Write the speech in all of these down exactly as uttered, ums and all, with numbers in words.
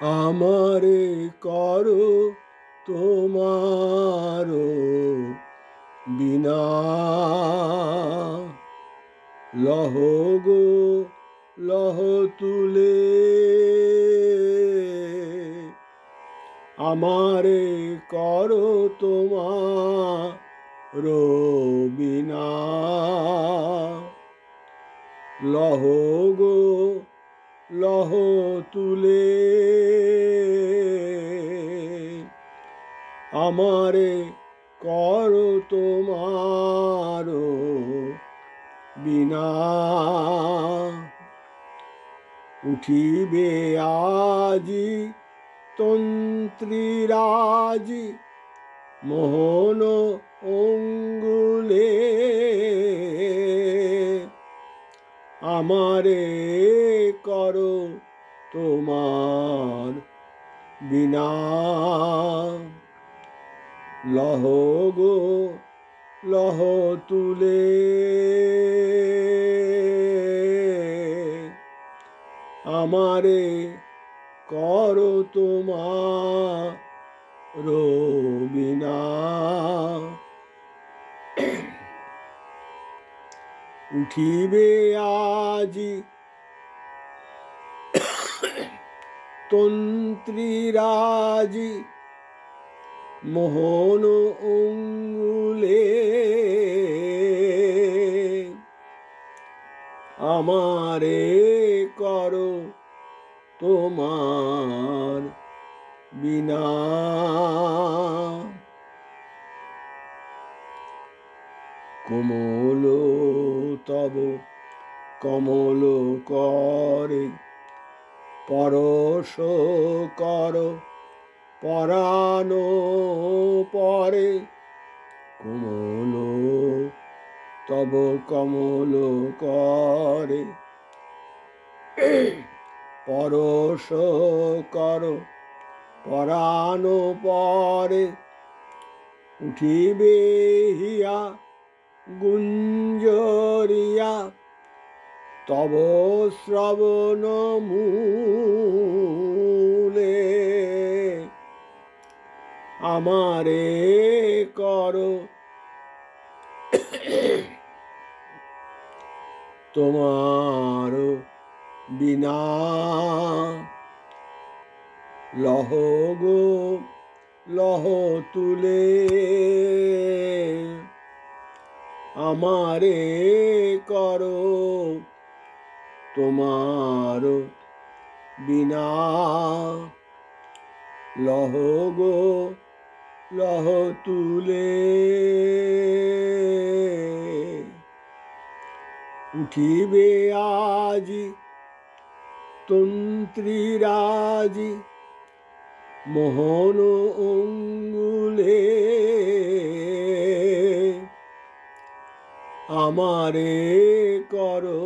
আমারে করো তোমার বিনা, লহ গো লহ তুলে আমারে করো তোমার বিনা, লহ গো লহ তুলে আমারে করো তোমার বিনা। উঠিবে আজি তন্ত্রীরাজি মোহন অঙ্গুলে, আমারে করো তোমার বিনা, লহ গো লহ তুলে আমারে করো তোমার বিনা। উঠিবে আজি তন্ত্রীরাজি মোহন অঙ্গুলে, আমারে করো তোমার বিনা। কোমল তব কমল করে পরশ কর পরাণ পরে, কোমল তব কমল করে পরশ কর পরাণ পরে, উঠিবে হিয়া গুঞ্জরিয়া তব শ্রবণ মূলে, আমারে করো তোমার বিনা, লহ গো লহ তুলে আমারে করো তোমার বিনা, লহ গো লহ তুলে উঠিবে আজি তন্ত্রীরাজি মোহন অঙ্গুলে, আমারে করো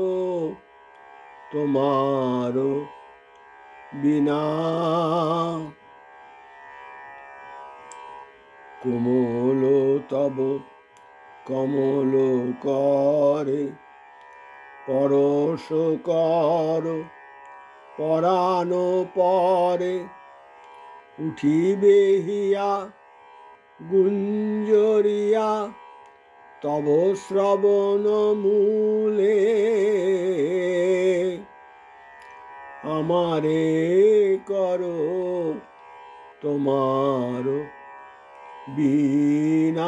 তোমার বিনা, কোমল তব কমল করে পরশ কর পরাণ পরে, উঠিবে হিয়া গুঞ্জরিয়া তব শ্রবণ মূলে, আমারে করো তোমার বিনা।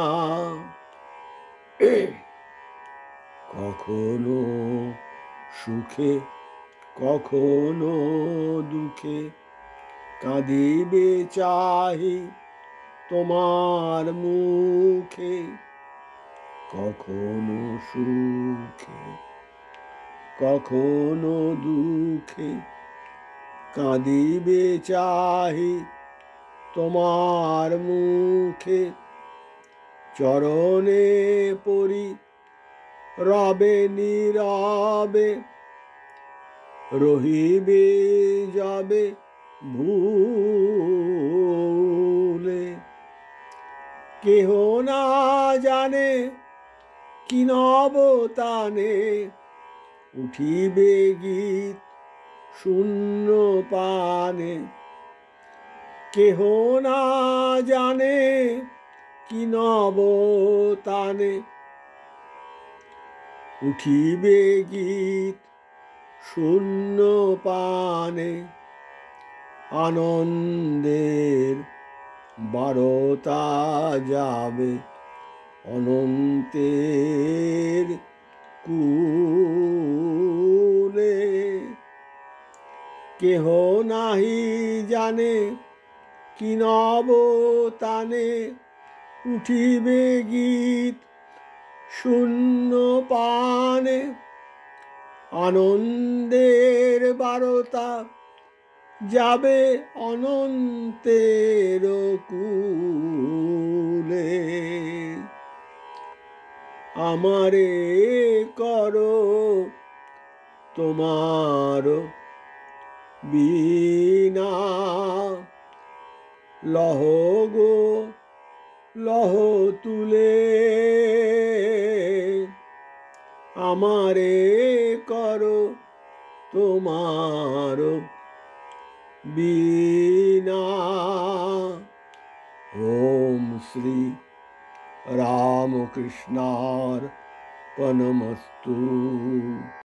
কখনো সুখে কখনো দুঃখে কাঁদিবে চাহি তোমার মুখে, কখনো সুখে কখনো দুঃখে কাঁদিবে চাহি তোমার মুখে, চরণে পড়ি রবে নীরবে রহিবে যাবে ভুলে, কেহ না জানে কি নবতানে উঠিবে গীত শূন্য পানে, কেহ না জানে কি নবতানে উঠিবে গীত শূন্য পানে আনন্দের বারতা যাবে অনন্তের কূলে কেহ নাহি জানে কি নবতানে উঠিবে গীত শূন্য পানে আনন্দের বারতা যাবে অনন্তের কূলে আমারে করো তোমার বিনা লহ গো লহ তুলে আমারে করো তোমার বিনা ওম শ্রী রামকৃষ্ণার্পণমস্তু।